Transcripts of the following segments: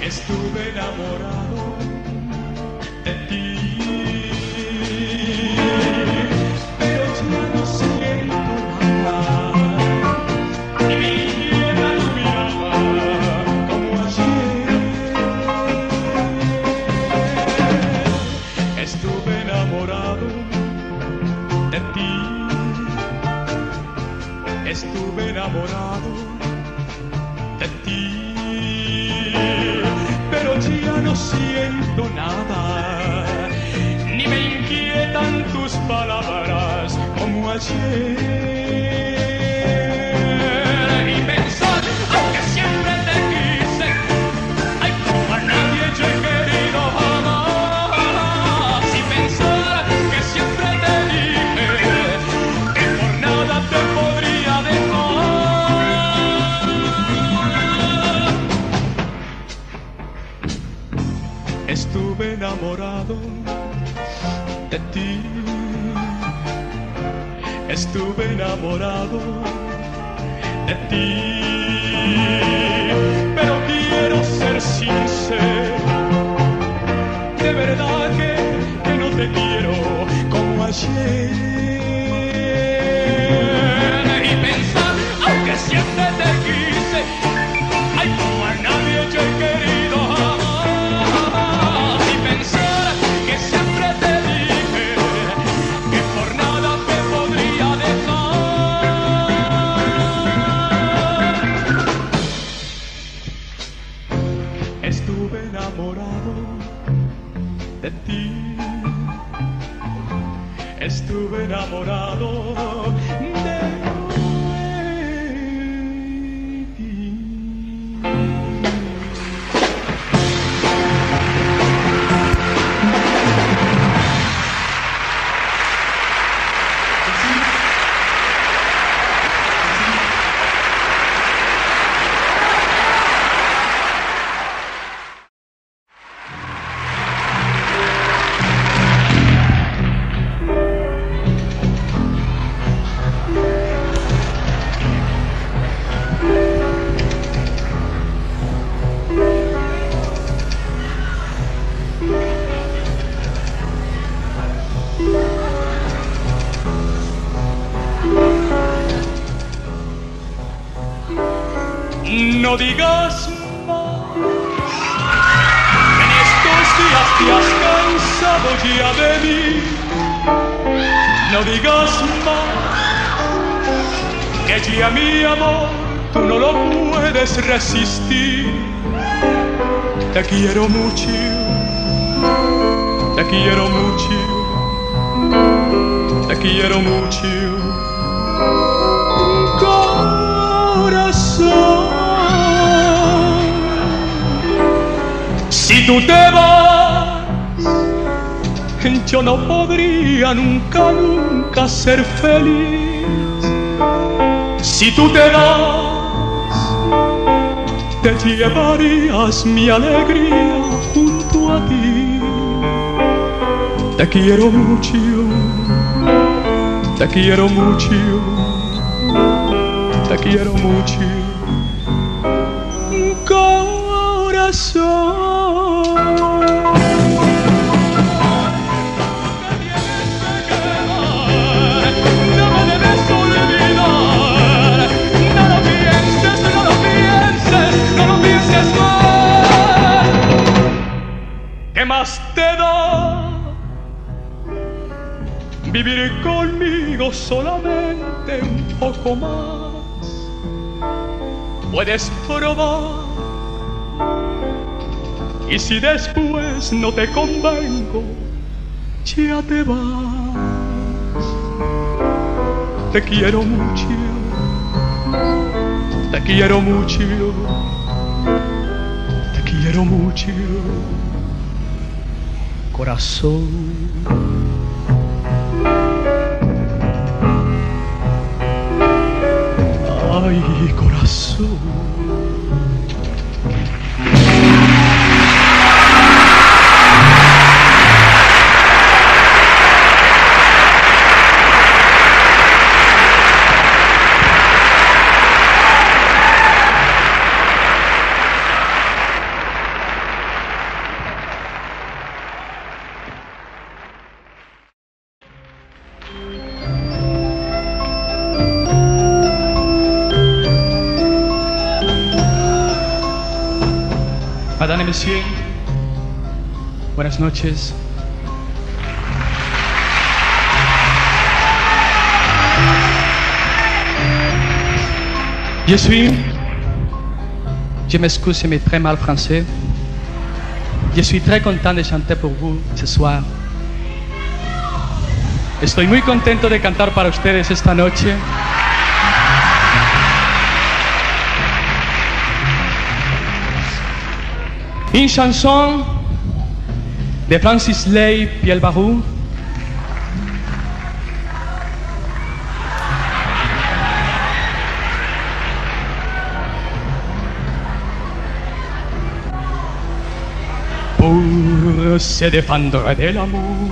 Estuve enamorado de ti, pero ya no siento nada, y mi niebla no miraba como ayer. Estuve enamorado de ti, estuve enamorado de ti, pero ya no siento nada, ni me inquietan tus palabras como ayer. Y pensar, aunque siempre te quise, ay, como a nadie yo he querido jamás. Y pensar que siempre te dije que por nada te podría dejar. Estuve enamorado de ti, estuve enamorado de ti, pero quiero ser sincero, de verdad que no te quiero como ayer. Y pensar, aunque siempre te quise, ay, como a nadie yo he querido jamás. Y pensar que siempre te dije que por nada te podría dejar. Estuve enamorado de ti, estuve enamorado de ti. No digas más, en estos días te has cansado ya de mí. No digas más, que ya mi amor tú no lo puedes resistir. Te quiero mucho, te quiero mucho, te quiero mucho, corazón. Si tú te vas, yo no podría nunca, nunca ser feliz. Si tú te vas, te llevarías mi alegría junto a ti. Te quiero mucho, te quiero mucho, te quiero mucho, corazón. ¿Qué más te da vivir conmigo solamente un poco más? Puedes probar, y si después no te convengo, ya te vas. Te quiero mucho, te quiero mucho, te quiero mucho, corazón. Ay, corazón. Madame et Messieurs, buenas noches. Je m'excuse, mais très mal français. Je suis très content de chanter pour vous ce soir. Estoy muy contento de cantar para ustedes esta noche. Une chanson de Francis Lay Pielbarou. Pour se défendre de l'amour,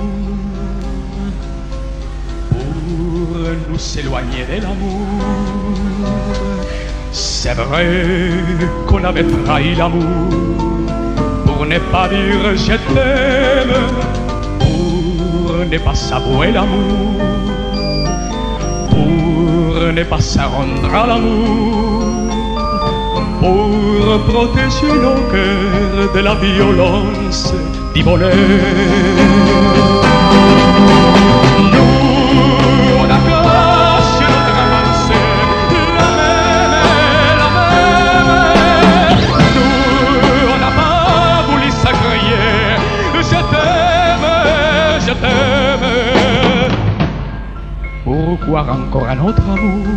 pour nous éloigner de l'amour. C'est vrai qu'on avait trahi l'amour, pour ne pas dire je t'aime, pour ne pas s'avouer l'amour, pour ne pas se rendre à l'amour, pour protéger nos cœurs de la violence du bonheur. Nous, on a caché notre avancée, la même. Nous, on n'a pas voulu s'agréer, je t'aime. Pourquoi encore un autre amour?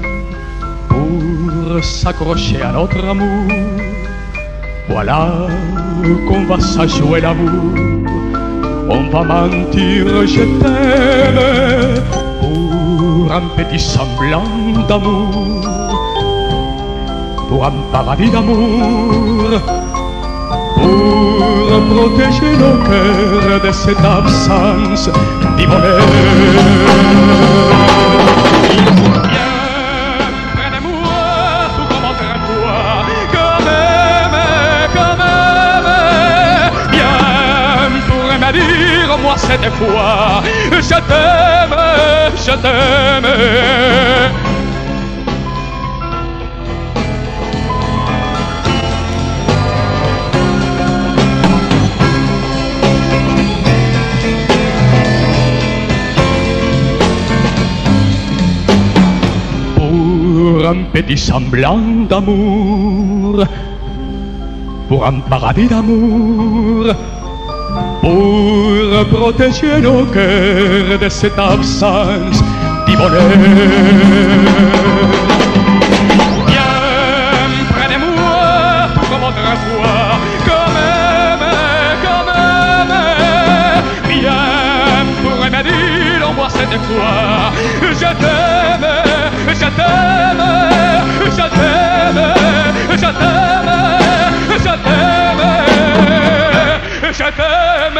Pour s'accrocher à notre amour, voilà qu'on va s'ajouer l'amour. On va mentir, je t'aime, pour un petit semblant d'amour, pour un paradis d'amour, pour protéger nos cœurs de cette absence du bonheur. Dire-moi cette fois, je t'aime, je t'aime. Pour un petit semblant d'amour, pour un paradis d'amour, pour protéger nos cœurs de cette absence du bonheur. Viens près de moi pour m'autrefois, quand même. Viens pour me dire, moi cette fois, je t'aime, je t'aime, je t'aime, je t'aime, je t'aime. Je t'aime.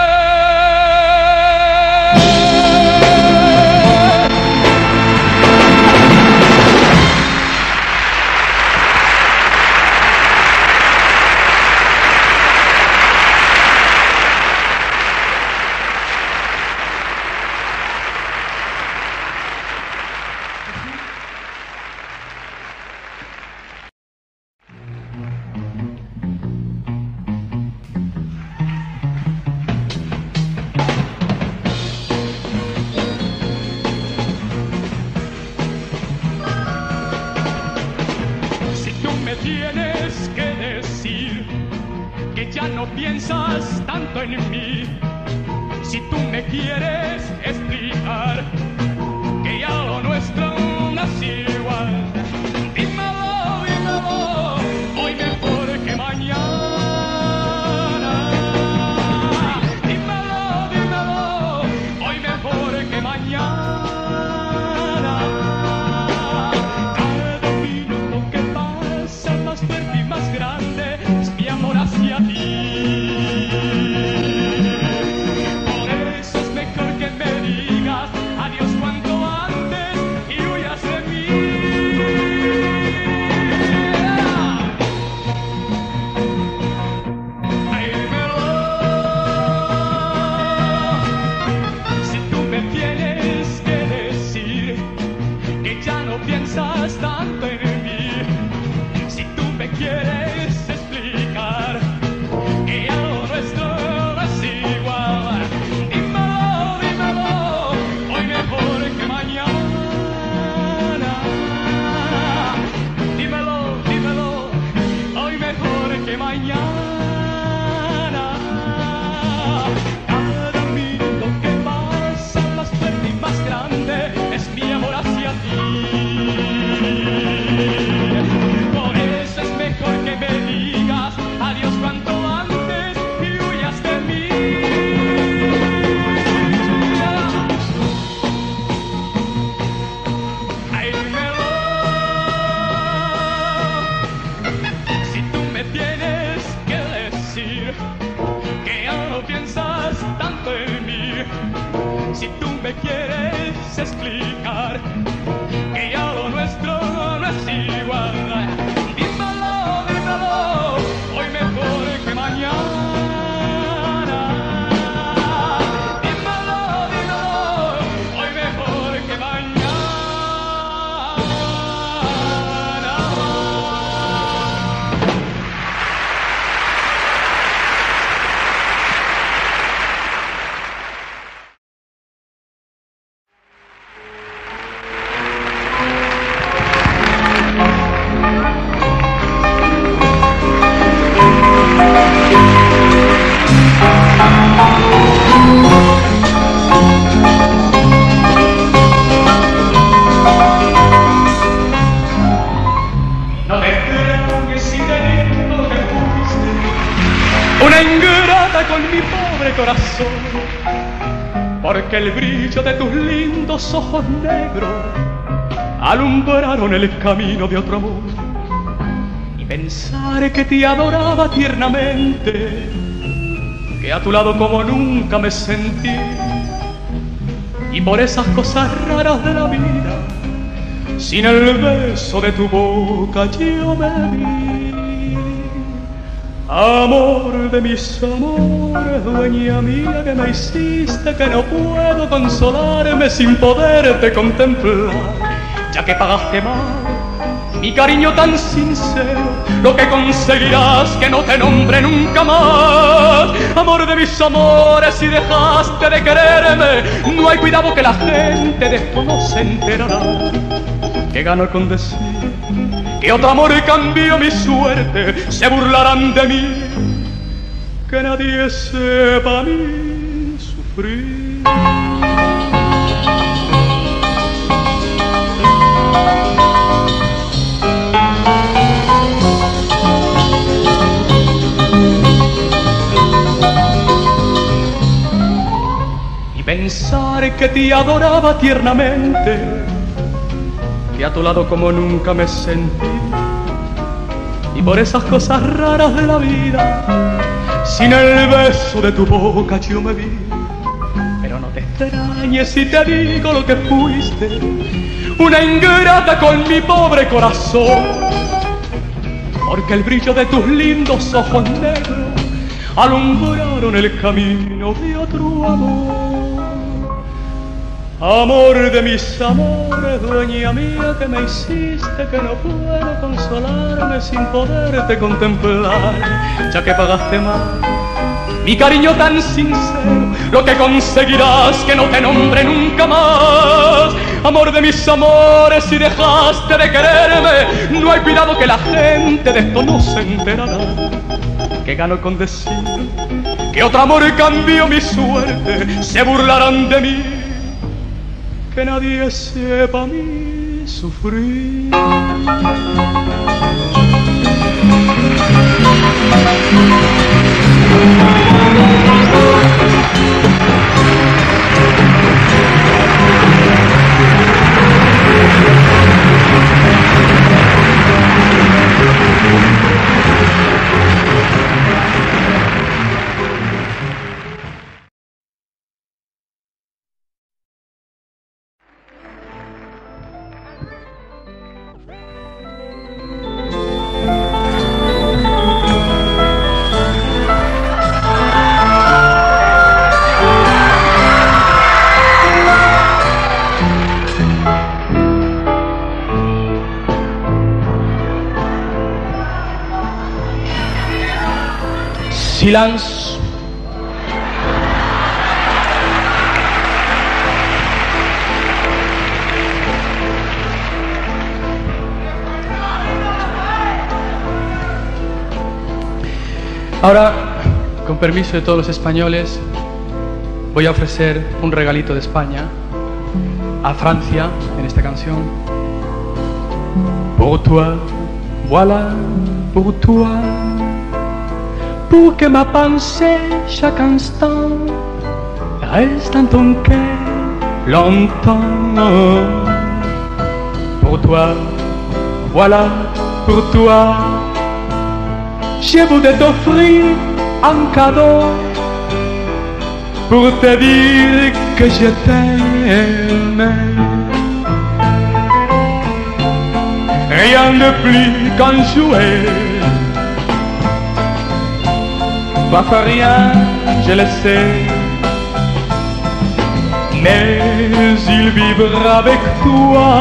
Tienes que decir que ya no piensas tanto en mí. Si tú me quieres explicar que ya lo nuestro no es igual, dímelo, dímelo, hoy mejor que mañana. Dímelo, dímelo, hoy mejor que mañana. Por eso es mejor que me digas adiós. que mañana cada minuto que pasa más fuerte y más grande es mi amor hacia ti. Por eso es mejor que me digas adiós cuanto antes y huyas de mí. Ay, dímelo. Si tú me tienes que decir que ya no piensas tanto en mí, si tú me quieres explicar que ya lo nuestro no es igual, dímelo, dímelo, hoy mejor que mañana. Dímelo, dímelo, hoy mejor que mañana. No me extrañes si te digo que fuiste una ingrata con mi pobre corazón, porque el brillo de tus lindos ojos negros alumbraron el camino de otro amor. Y pensar que te adoraba tiernamente, que a tu lado como nunca me sentí, y por esas cosas raras de la vida, sin el beso de tu boca yo me vi. Amor de mis amores, dueña mía que me hiciste, que no puedo consolarme sin poderte contemplar, ya que pagaste mal mi cariño tan sincero, lo que conseguirás que no te nombre nunca más. Amor de mis amores, si dejaste de quererme, no hay cuidado que la gente de esto no se enterará. ¿Qué gano con decir que otro amor cambió mi suerte? Se burlarán de mí, que nadie sepa a mí sufrir. Y pensar que te adoraba tiernamente, que a tu lado como nunca me sentí, y por esas cosas raras de la vida, sin el beso de tu boca yo me vi. Pero no te extrañes si te digo lo que fuiste, una ingrata con mi pobre corazón, porque el brillo de tus lindos ojos negros alumbraron el camino de otro amor. Amor de mis amores, dueña mía que me hiciste, que no puedo consolarme sin poderte contemplar, ya que pagaste mal mi cariño tan sincero, lo que conseguirás que no te nombre nunca más. Amor de mis amores, si dejaste de quererme, no hay cuidado que la gente de esto no se enterará. ¿Qué gano con decir que otro amor cambió mi suerte? Se burlarán de mí, que nadie sepa a mí sufrir. Silence. Ahora, con permiso de todos los españoles, voy a ofrecer un regalito de España a Francia en esta canción. Pour toi, voilà, pour toi, pour que ma pensée chaque instant reste dans ton cœur longtemps. Pour toi, voilà, pour toi, je voudrais t'offrir un cadeau pour te dire que je t'aime. Rien de plus qu'un jouet, pas faire rien, je le sais, mais il vivra avec toi.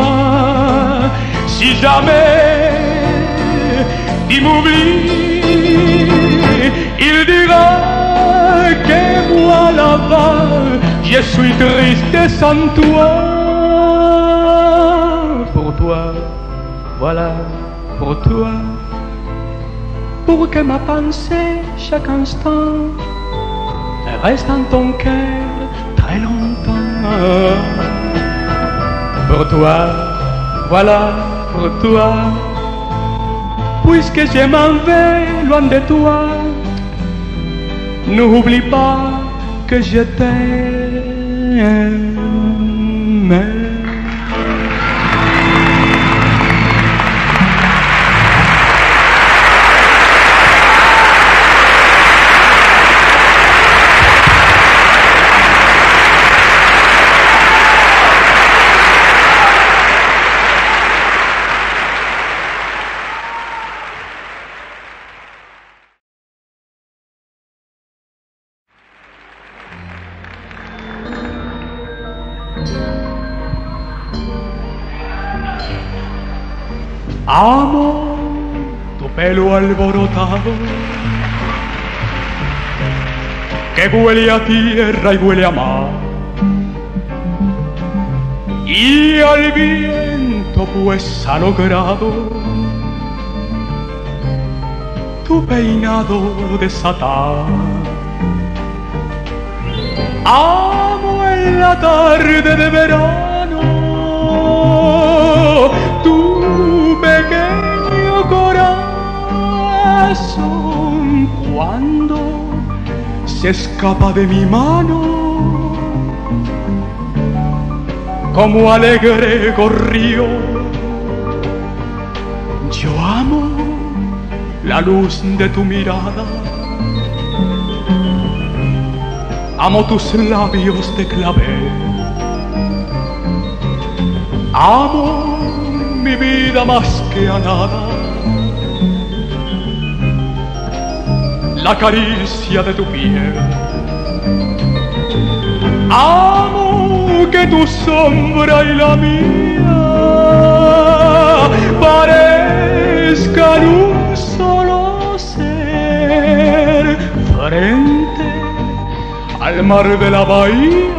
Si jamais il m'oublie, il dira que moi là-bas, je suis triste sans toi. Pour toi, voilà, pour toi, pour que ma pensée chaque instant reste dans ton cœur très longtemps. Pour toi, voilà, pour toi, puisque je m'en vais loin de toi, n'oublie pas que je t'aime. Amo tu pelo alborotado, que huele a tierra y huele a mar, y al viento pues ha logrado tu peinado desatar. Amo en la tarde de verano tu pequeño corazón cuando se escapa de mi mano como alegre gorrión. Yo amo la luz de tu mirada, amo tus labios de clavel, amo mi vida más que a nada, la caricia de tu piel. Amo que tu sombra y la mía parezcan un solo ser frente al mar de la bahía,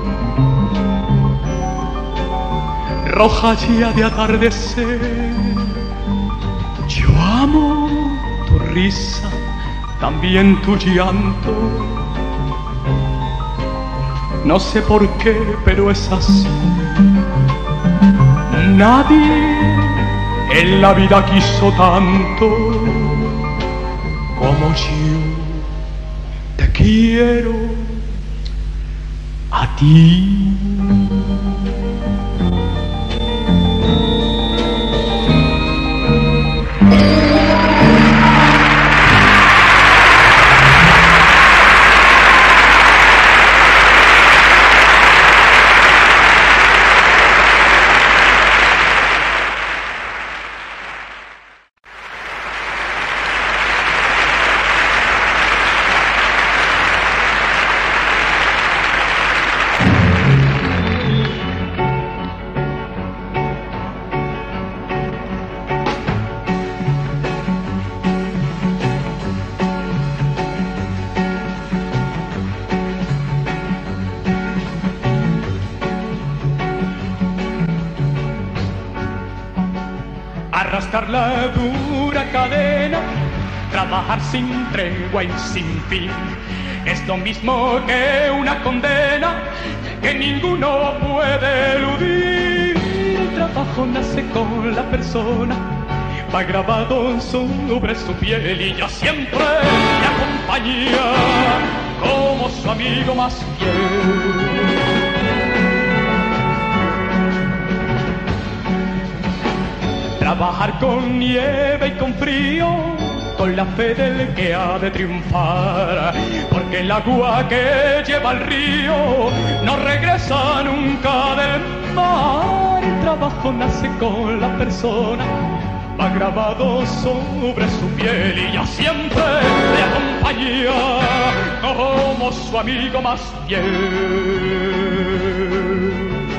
roja ya de atardecer. Yo amo tu risa, también tu llanto. No sé por qué, pero es así. Nadie en la vida quiso tanto como yo te quiero a ti. Arrastrar la dura cadena, Trabajar sin tregua y sin fin es lo mismo que una condena que ninguno puede eludir. El trabajo nace con la persona, va grabado sobre su piel y ya siempre le acompaña como su amigo más fiel. Trabajar con nieve y con frío, con la fe del que ha de triunfar, porque el agua que lleva el río no regresa nunca del mar. El trabajo nace con la persona, va grabado sobre su piel y ya siempre le acompaña como su amigo más fiel.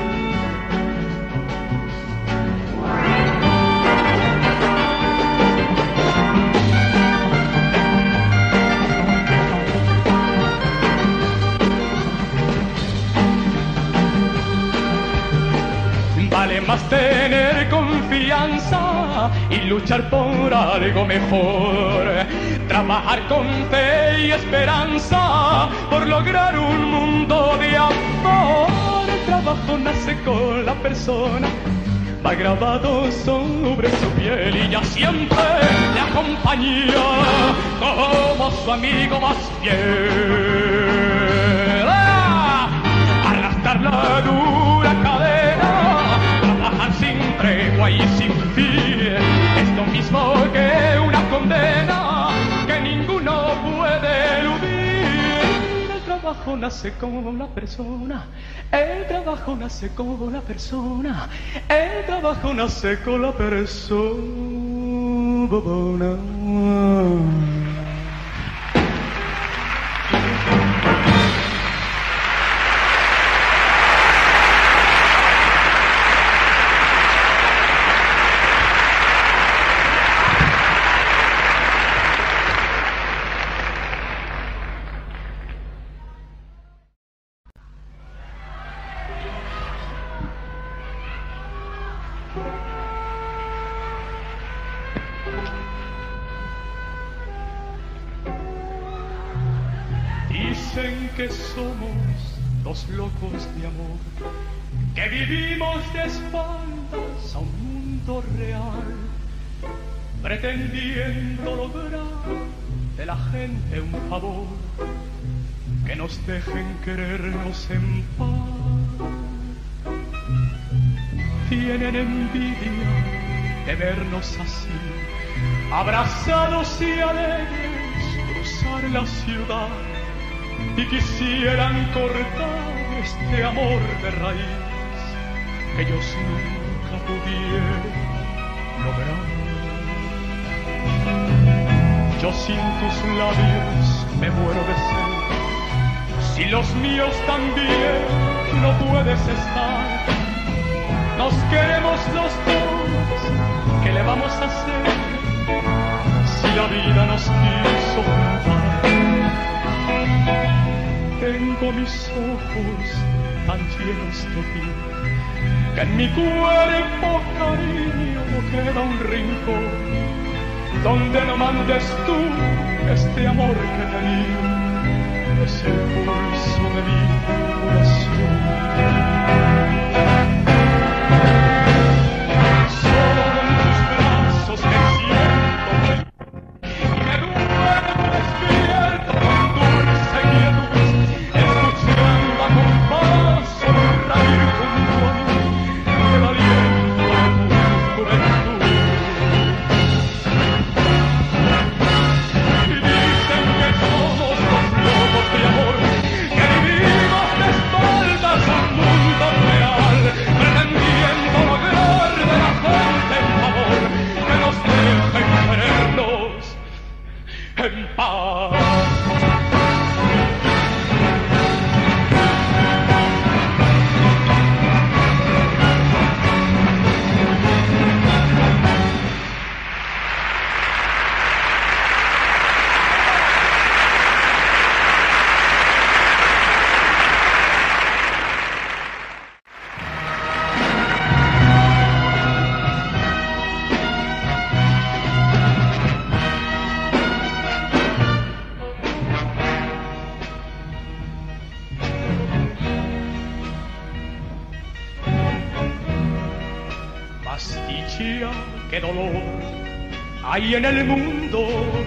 Vale más tener confianza y luchar por algo mejor, trabajar con fe y esperanza por lograr un mundo de amor. El trabajo nace con la persona, va grabado sobre su piel y ya siempre le acompaña como su amigo más fiel. Arrastrar la dura cadena, trabajar sin tregua y sin fin es lo mismo que una condena que ninguno puede eludir. El trabajo nace con la persona, el trabajo nace con la persona, el trabajo nace con la persona. Dicen que somos dos locos de amor, que vivimos de espaldas a un mundo real, pretendiendo lograr de la gente un favor, que nos dejen querernos en paz. Tienen envidia de vernos así, abrazados y alegres, cruzar la ciudad, y quisieran cortar este amor de raíz que ellos nunca pudieron lograr. Yo sin tus labios me muero de sed, si los míos también no puedes estar. Nos queremos los dos, ¿qué le vamos a hacer si la vida nos quiso juntar? Tengo mis ojos tan llenos de ti, que en mi cuerpo, cariño, queda un rincón donde no mandes tú este amor que te di, es el pulso de mi corazón. Solo en tus brazos me siento feliz y me duermo despierto con dulce quietud, escuchando a compás sonreír junto a mí el aliento de tu juventud. Y dicen que somos los locos de amor, que vivimos de espaldas a un mundo real, pretendiendo lograr de la gente un favor, que nos dejen querernos en paz. qué dolor hay en el mundo,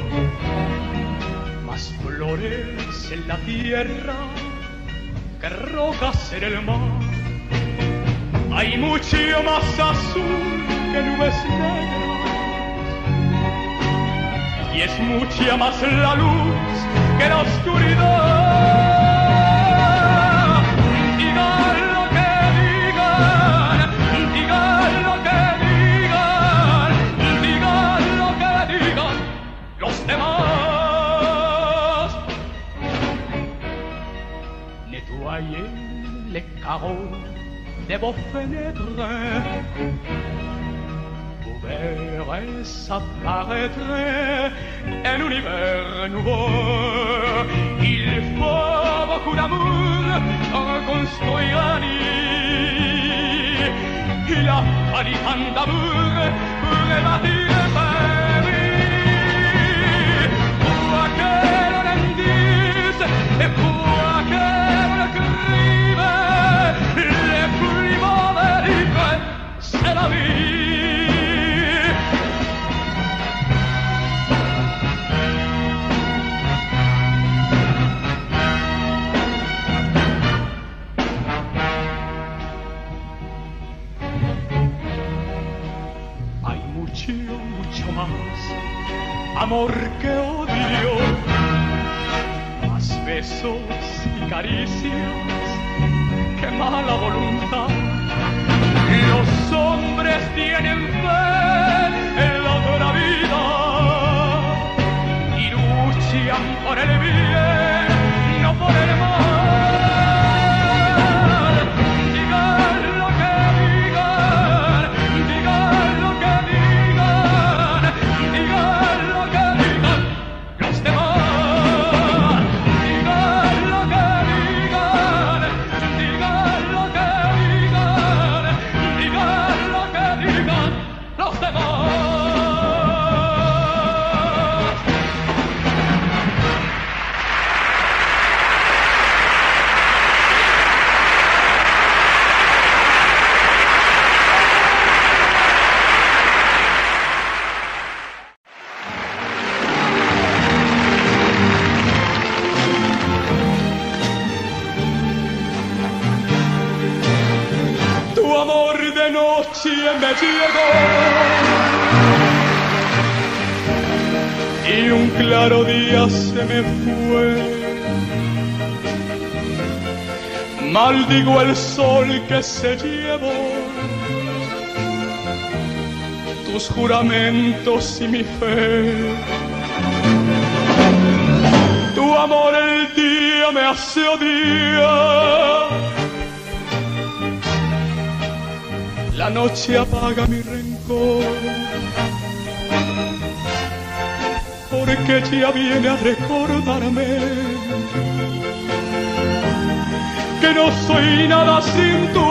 más flores en la tierra que rocas en el mar. Hay mucho más azul que nubes negras y es mucha más la luz que la oscuridad. Digan lo que digan, digan lo que digan, digan lo que digan los demás. Nettoyer les carreaux de vos fenêtres, vous verrez apparaître un univers nouveau. Il faut beaucoup d'amour pour construire un nid. Il a fallu tant d'amour pour bâtir Paris. Pour que l'on indice et pour que l'on écrive, les plus mauvais livres, c'est la vie. Mucho más amor que odio, más besos y caricias que mala voluntad. Los hombres tienen fe en la otra vida y luchan por el bien, no por el mal. Me llegó y un claro día se me fue. Maldigo el sol que se llevó tus juramentos y mi fe. Tu amor el día me hace odiar. La noche apaga mi rencor, porque ya viene a recordarme que no soy nada sin tu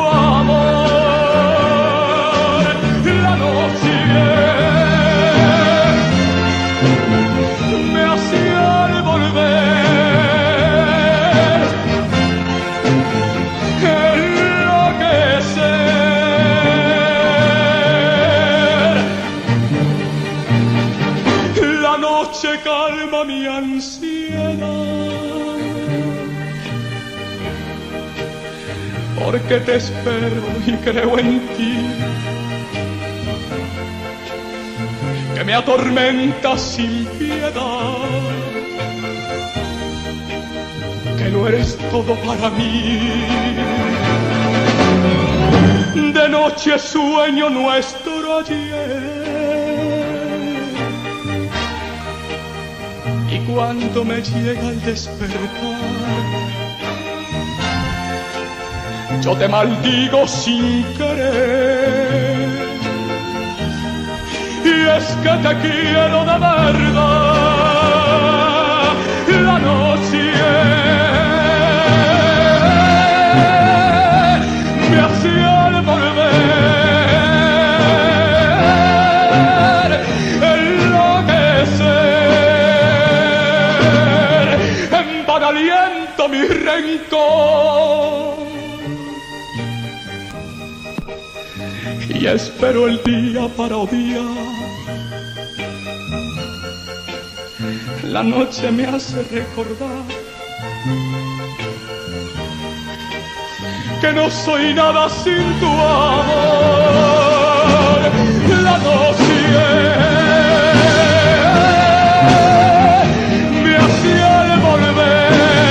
amor. La noche me hace al volver calma mi ansiedad, porque te espero y creo en ti, que me atormenta sin piedad, que no eres todo para mí. De noche sueño nuestro ayer, y cuando me llega el despertar, yo te maldigo sin querer. Y es que te quiero de verdad. La noche me hace al volver enloquecer, en van aliento mi rencor. y espero el día para odiar. La noche me hace recordar que no soy nada sin tu amor. La noche me hacía volver.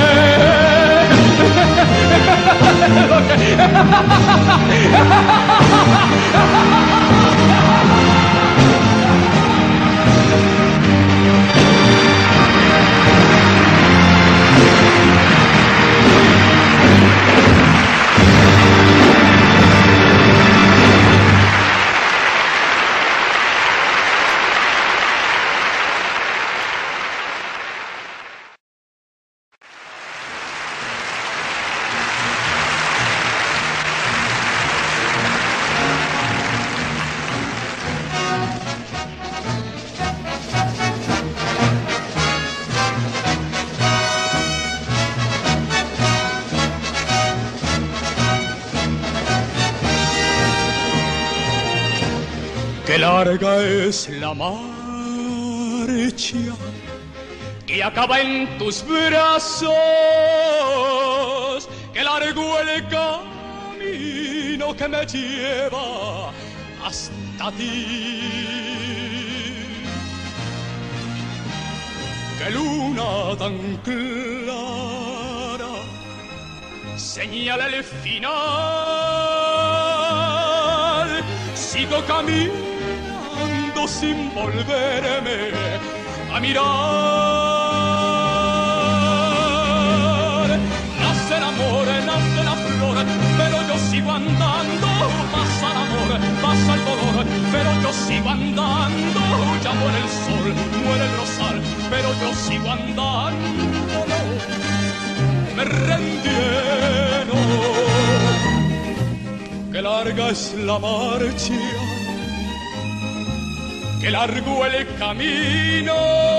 Qué larga es la marcha que acaba en tus brazos, qué largo el camino que me lleva hasta ti. Qué luna tan clara señala el final. Sigo caminando sin volverme a mirar. Nace el amor, nace la flor, pero yo sigo andando. Pasa el amor, pasa el dolor, pero yo sigo andando. Ya muere el sol, muere el rosal, pero yo sigo andando. Me rendiré, no. Qué larga es la marcha, qué largo el camino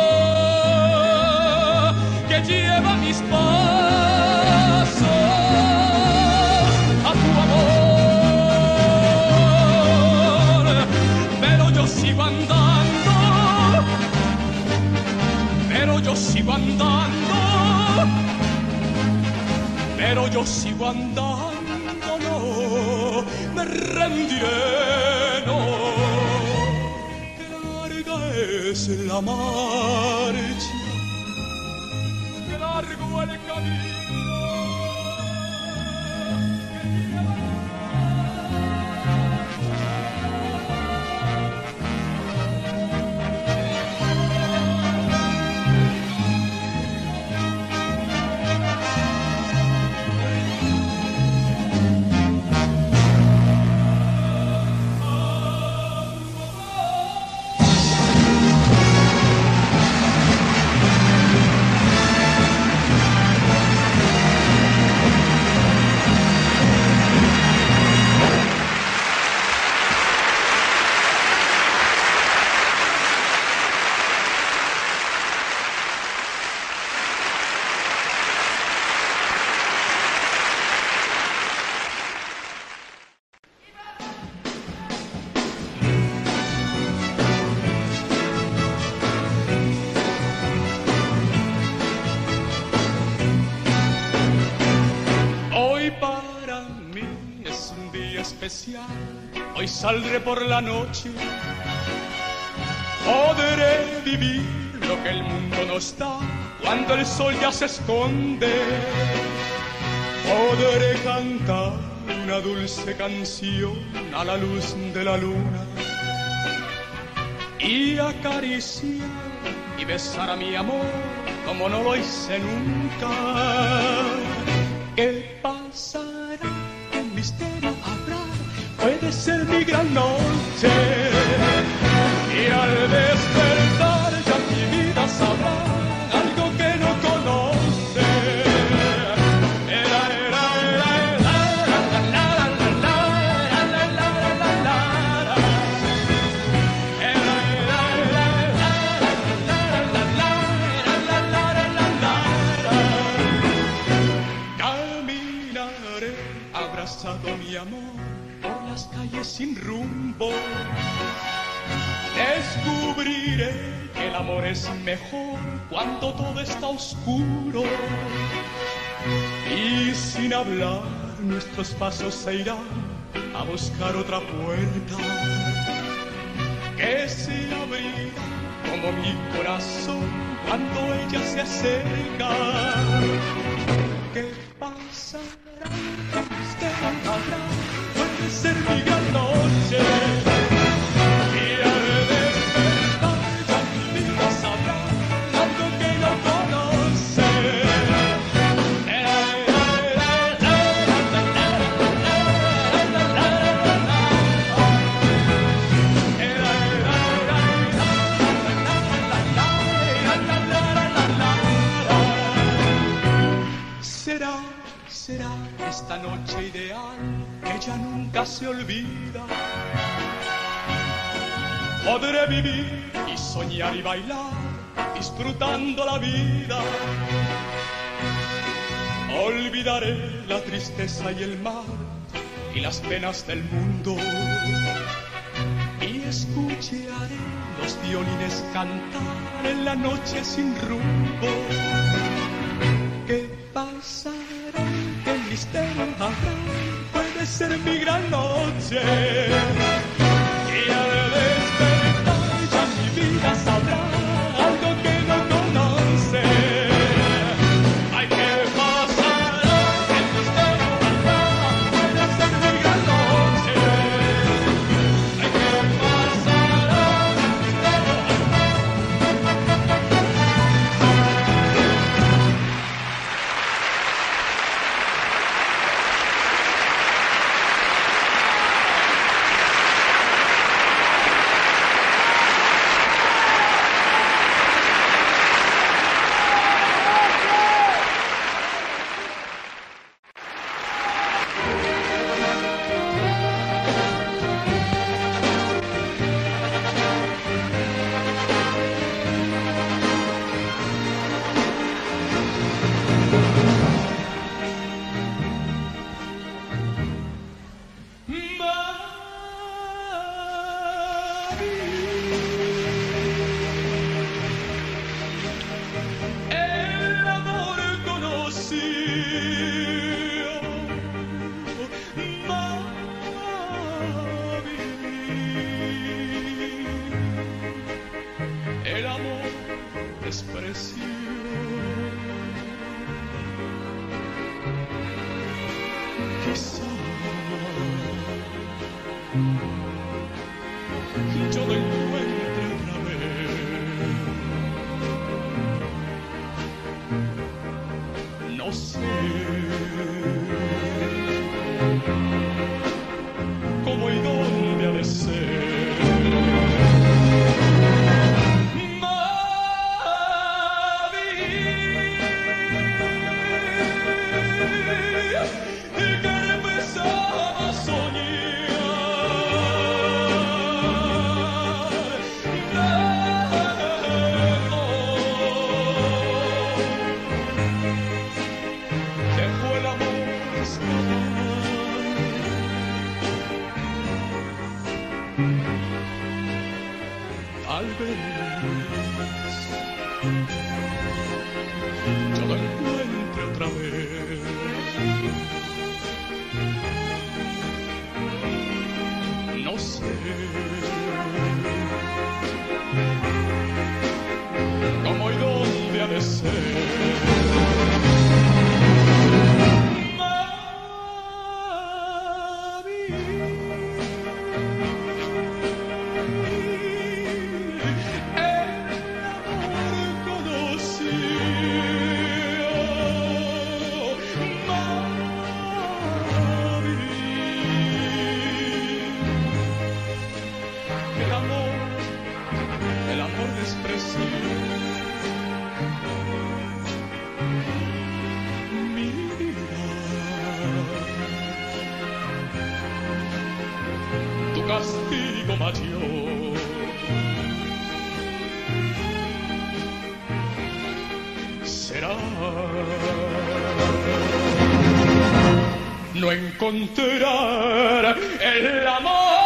que lleva mis pasos a tu amor. Pero yo sigo andando, pero yo sigo andando, pero yo sigo andando, no me rendiré, no. Es la marcha, qué largo el camino. Hoy saldré por la noche, podré vivir lo que el mundo nos da cuando el sol ya se esconde. Podré cantar una dulce canción a la luz de la luna y acariciar y besar a mi amor como no lo hice nunca. ¿Qué pasará? ¿Qué misterio habrá? Puede ser mi gran noche, y al despertar ya mi vida sabrá algo que no conoce. Caminaré abrazado mi amor por las calles sin rumbo. Descubriré que el amor es mejor cuando todo está oscuro. Y sin hablar nuestros pasos se irán a buscar otra puerta que se abrirá como mi corazón cuando ella se acerca. ¿Qué pasará? ¿Qué misterio habrá? Puede ser mi gran noche. Y al despertar ya mi vida sabrá algo que no conoce. Será esta noche ideal que ya nunca se olvida. Podré vivir y soñar y bailar, disfrutando la vida. Olvidaré la tristeza y el mar y las penas del mundo. Y escucharé los violines cantar en la noche sin rumbo. ¿Qué pasará? ¿Qué misterio habrá? Puede ser mi gran noche. Y al despertar ya mi vida sabrá algo que no conoce. Ay, ¿qué pasará? ¿Qué misterio habrá? Puede ser mi gran noche. Ay, ¿qué pasará? ¿Qué misterio yo lo encuentre otra vez. No sé cómo y dónde ha de ser. Tal vez yo lo encuentre otra vez. No sé cómo y dónde ha de ser. El amor despreciado, mi vida, tu castigo mayor. Será no encontrar el amor.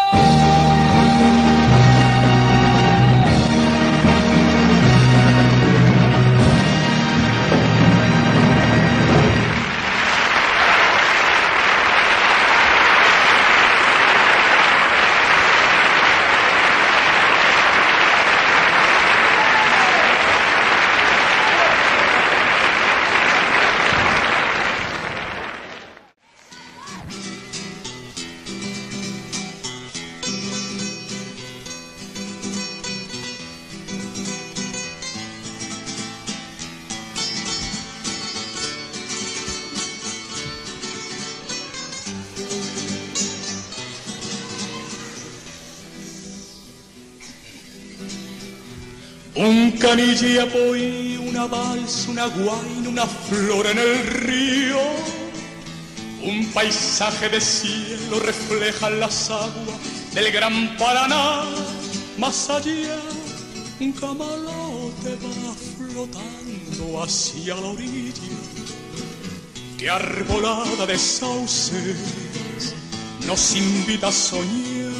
Un canillapo y una balsa, una guaina, una flor en el río. Un paisaje de cielo refleja las aguas del gran Paraná. Más allá, un camalote va flotando hacia la orilla. Que arbolada de sauces nos invita a soñar.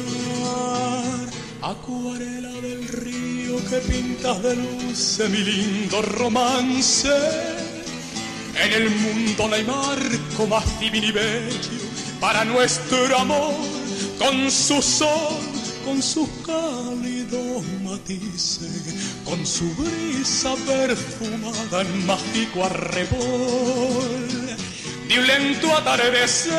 Acuarela del río que pintas de luces mi lindo romance. En el mundo no hay marco más divino y bello para nuestro amor, con su sol, con sus cálidos matices, con su brisa perfumada en mágico arrebol de un lento atardecer.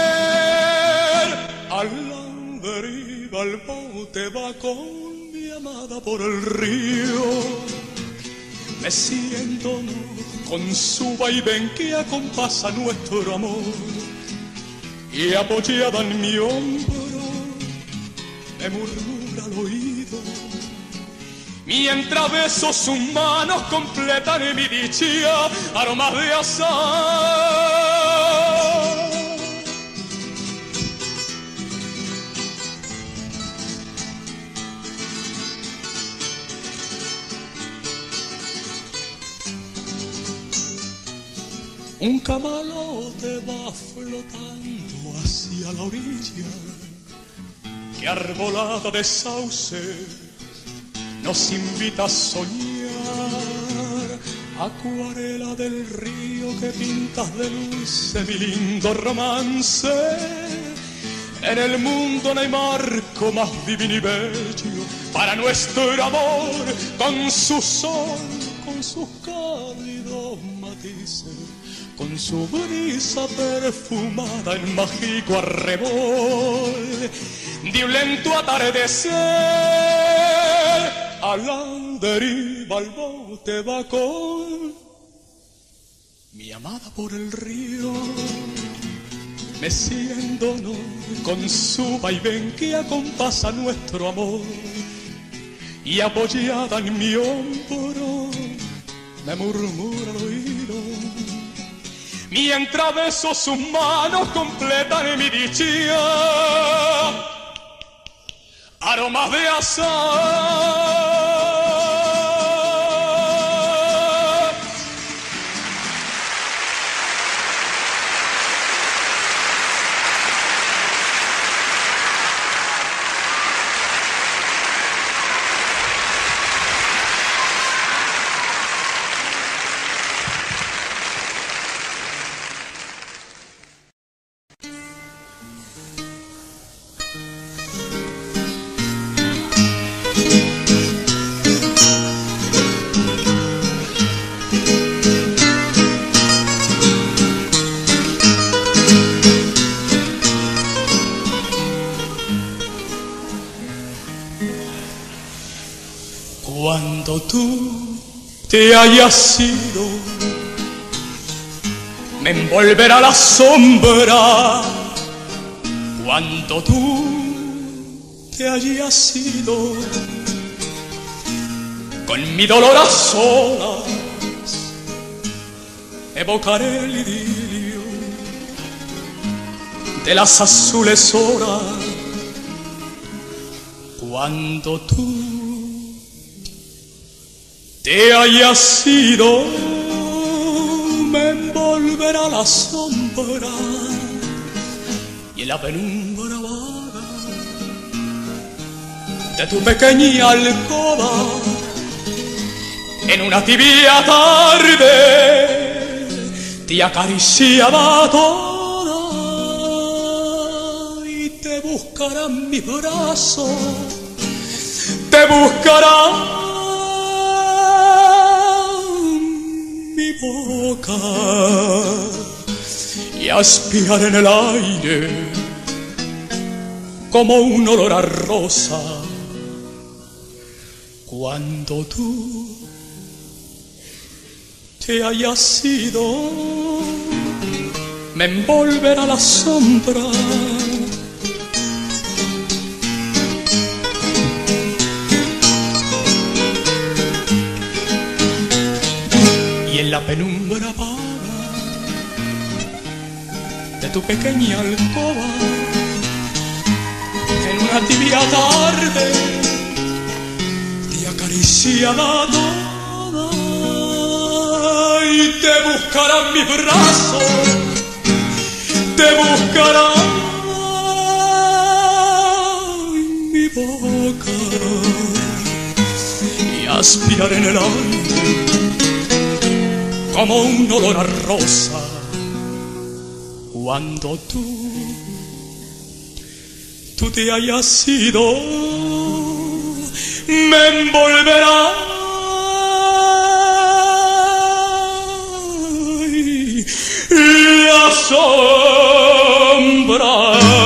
Al la deriva el bote va con mi amada por el río, meciéndonos con su vaivén que acompasa nuestro amor, y apoyada en mi hombro me murmura al oído, mientras besos sus manos completan mi dicha, aromas de azahar. Un camalote va flotando hacia la orilla, que arbolada de sauces nos invita a soñar. Acuarela del río que pintas de luces mi lindo romance. En el mundo no hay marco más divino y bello para nuestro amor, con su sol, con sus cálidos matices, con su brisa perfumada en mágico arrebol de un lento atardecer. A la deriva el bote va con mi amada por el río, meciéndonos con su vaivén que acompasa nuestro amor, y apoyada en mi hombro me murmura al oído, mientras besos sus manos completan mi dicha, aromas de azahar. Cuando tú te hayas ido, me envolverá la sombra. Cuando tú te hayas ido, con mi dolor a solas evocaré el idilio de las azules horas. Cuando tú te hayas ido, me envolverá la sombra en la penumbra vaga de tu pequeña alcoba, en una tibia tarde te acariciaba toda y te buscarán mis brazos, te buscarán mi boca y aspirar en el aire como un olor a rosa. Cuando tú te hayas ido, me envolverá la sombra y en la penumbra vaga de tu pequeña alcoba, en una tibia tarde te acariciaba toda y te buscarán mis brazos, te buscarán mi boca y aspirar en el aire como un olor a rosa. Cuando tú te hayas ido, me envolverá la sombra.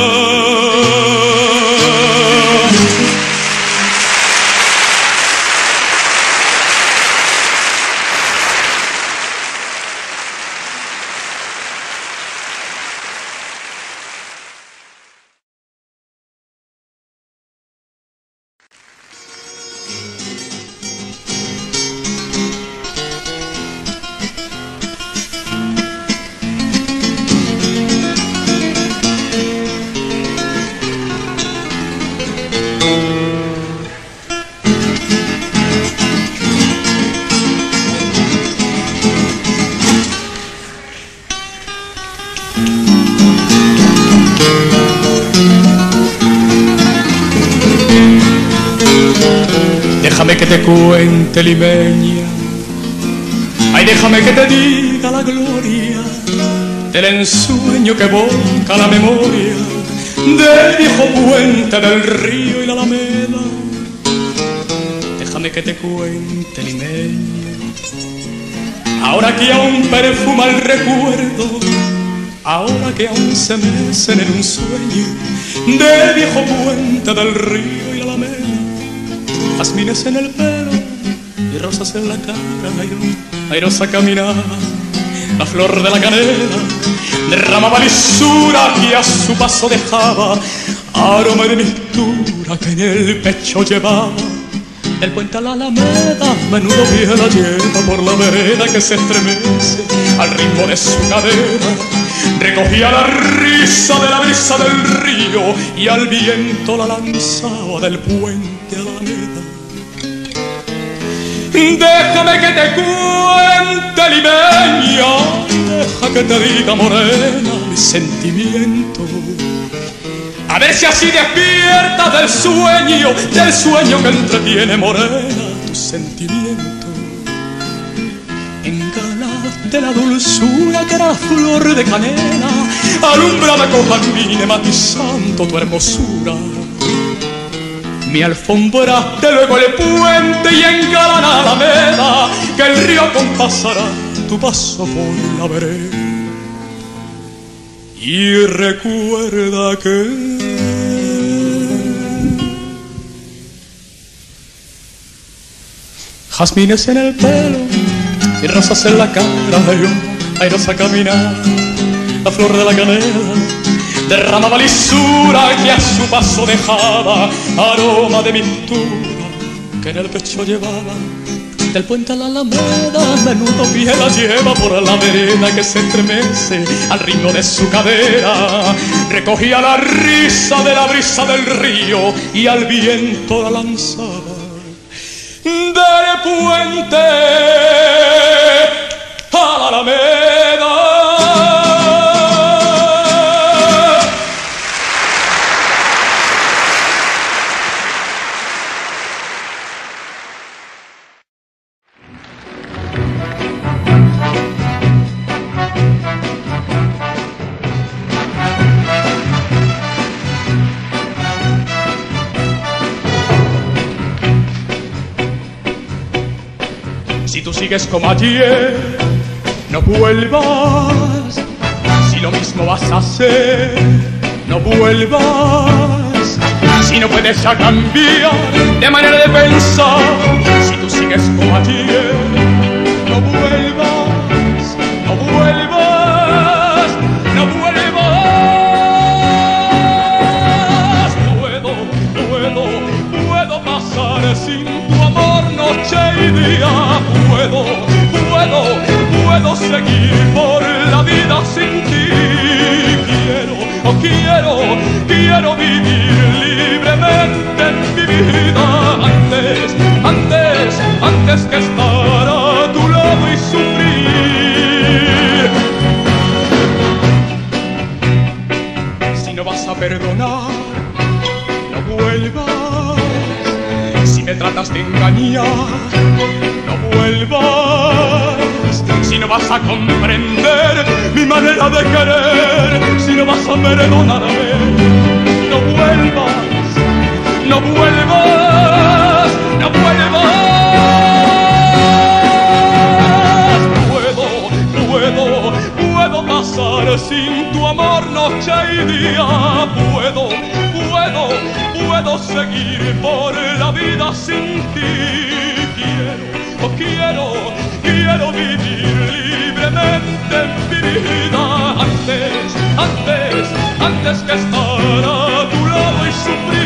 Déjame que te cuente, limeña, ay, déjame que te diga la gloria del ensueño que evoca la memoria del viejo puente del río y la alameda. Déjame que te cuente, limeña, ahora que aún perfuma el recuerdo, ahora que aún se mecen en un sueño del viejo puente del río y la alameda. Jazmines en el pelo y rosas en la cara, airosa caminaba, la flor de la canela derramaba lisura que a su paso dejaba aroma de mistura que en el pecho llevaba. Del puente a la alameda, menudo pie la lleva por la vereda que se estremece al ritmo de su cadera. Recogía la risa de la brisa del río y al viento la lanzaba del puente a la alameda. Déjame que te cuente, limeña, deja que te diga, morena, mi sentimiento. A ver si así despiertas del sueño que entretiene, morena, tu sentimiento. Engalaste la dulzura que era la flor de canela, alumbrada con jazmines matizando tu hermosura. Me alfombraste luego el puente y engalana la alameda, que el río compasará tu paso por la vereda. Y recuerda que jazmines en el pelo y rosas en la cara, airosa caminar, la flor de la canela derramaba lisura que a su paso dejaba aroma de mistura que en el pecho llevaba. Del puente a la alameda, menudo pie la lleva por la vereda que se estremece al ritmo de su cadera. Recogía la risa de la brisa del río y al viento la lanzaba del puente a la alameda. sigues como ayer, no vuelvas. Si lo mismo vas a hacer, no vuelvas. Si no puedes ya cambiar de manera de pensar, si tú sigues como ayer, no vuelvas, no vuelvas, no vuelvas. Puedo pasar sin tu amor noche y día. Puedo seguir por la vida sin ti. Quiero vivir libremente en mi vida antes que estar a tu lado y sufrir. Si no vas a perdonar, no vuelvas. Si me tratas de engañar, no vuelvas. Si no vas a comprender mi manera de querer, si no vas a perdonarme, no vuelvas, no vuelvas, no vuelvas. Puedo pasar sin tu amor noche y día. Puedo seguir por la vida sin ti. Quiero vivir libremente en mi vida antes que estar a tu lado y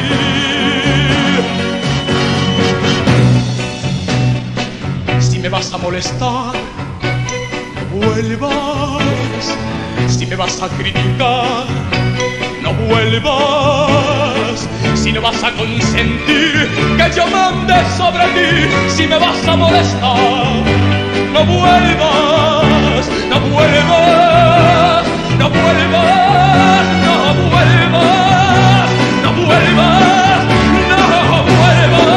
sufrir. Si me vas a molestar, no vuelvas. Si me vas a criticar, no vuelvas. Si no vas a consentir que yo mande sobre ti, si me vas a molestar, no vuelvas, no vuelvas, no vuelvas, no vuelvas, no vuelvas, no vuelvas.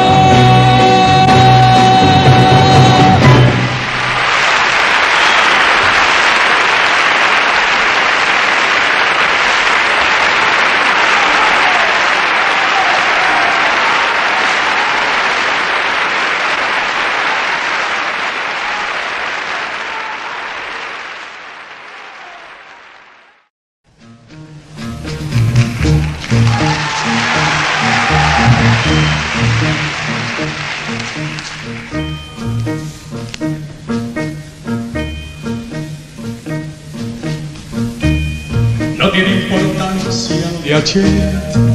No tiene importancia de ayer,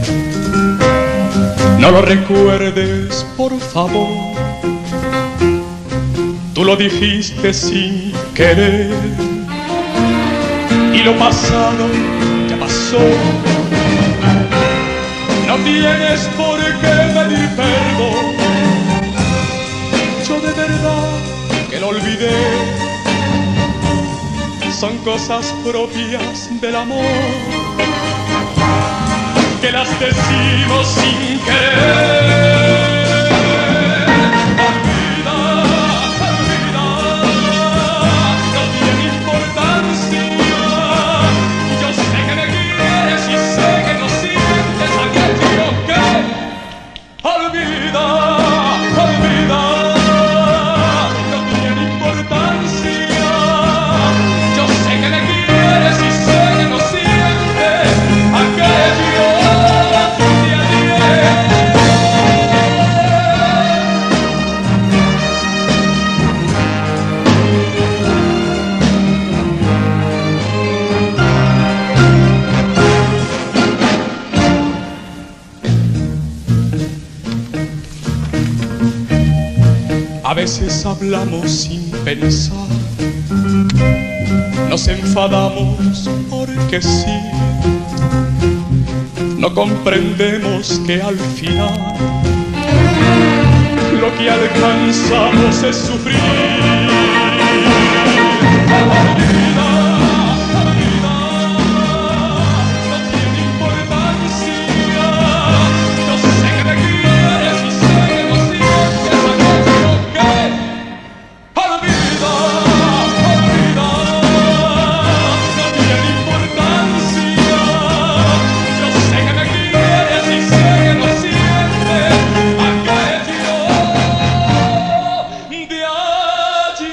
no lo recuerdes por favor. Tú lo dijiste sin querer y lo pasado ya pasó. No tienes por qué pedir perdón. Yo de verdad que lo olvidé. Son cosas propias del amor que las decimos sin querer. Olvida, no tiene importancia. Yo sé que me quieres y sé que no sientes aquello que olvida, no tiene importancia. Yo sé que me quieres y sé que no sientes aquello de ayer. A veces hablamos sin pensar, nos enfadamos porque sí, no comprendemos que al final lo que alcanzamos es sufrir. Olvida, no tiene importancia. Yo sé que me quieres y sé que no sientes aquello que olvida, no tiene importancia. Yo sé que me quieres y sé que no sientes aquello de ayer.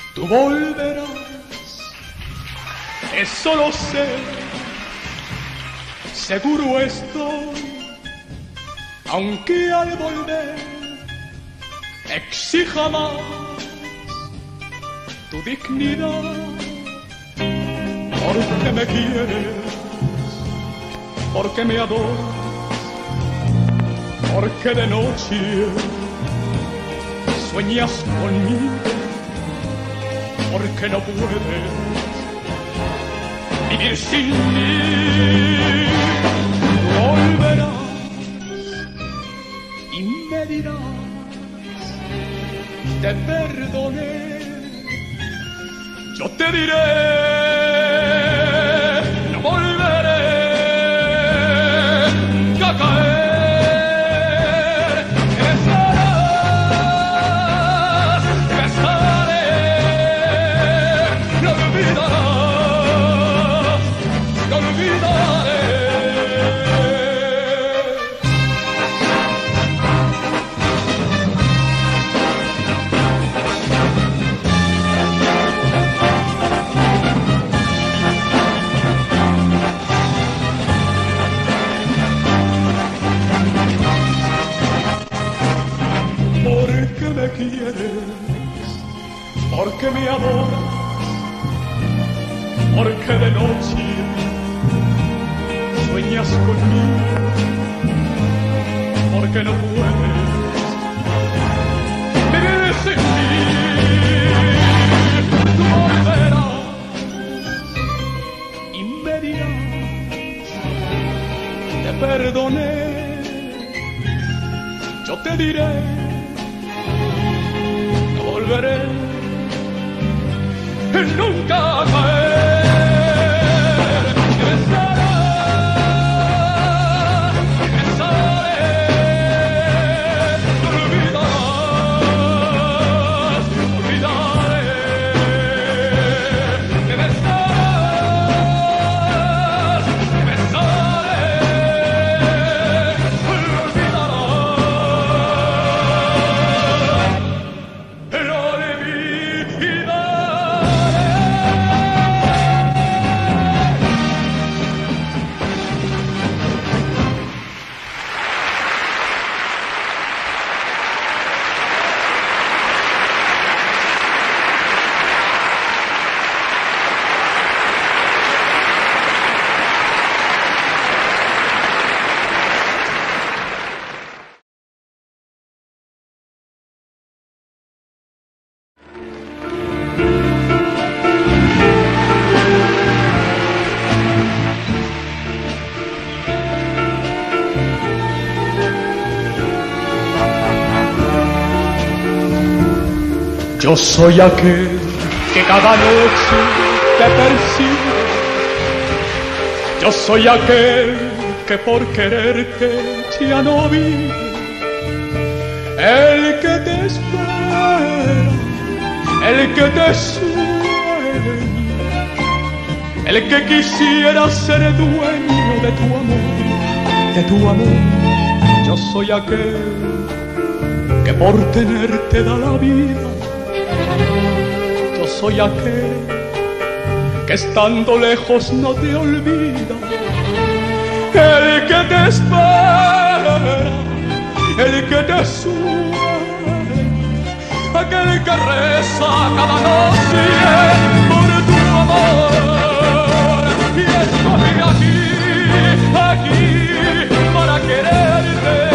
tú volverás, eso lo sé, seguro estoy, aunque al volver exija más tu dignidad, porque me quieres, porque me adoras, porque de noche sueñas conmigo, porque no puedes vivir sin mí. Volverás y me dirás, te perdoné, yo te diré, no volveré a caer. Me quieres, porque me adoras, porque de noche sueñas conmigo, porque no puedes vivir sin mí. Tú volverás y me dirás, te perdoné, yo te diré, volveré y nunca caer. Y besaré, te olvidarás, olvidaré. Te besaré, olvidarás. Yo soy aquel que cada noche te persigue. Yo soy aquel que por quererte ya no vive. El que te espera, el que te sueña, el que quisiera ser dueño de tu amor, de tu amor. Yo soy aquel que por tenerte da la vida. Yo soy aquel que estando lejos no te olvida, el que te espera, el que te sueña, aquel que reza cada noche por tu amor. Y estoy aquí, aquí para quererte.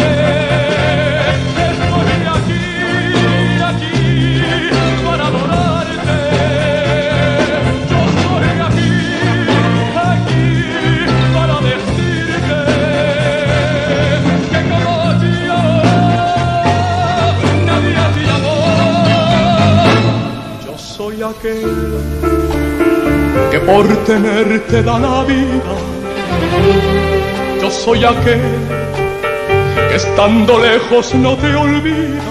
Soy aquel que por tenerte da la vida. Yo soy aquel que estando lejos no te olvida,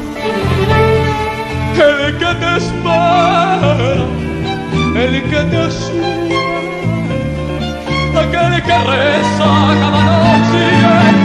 el que te espera, el que te sueña, aquel que reza cada noche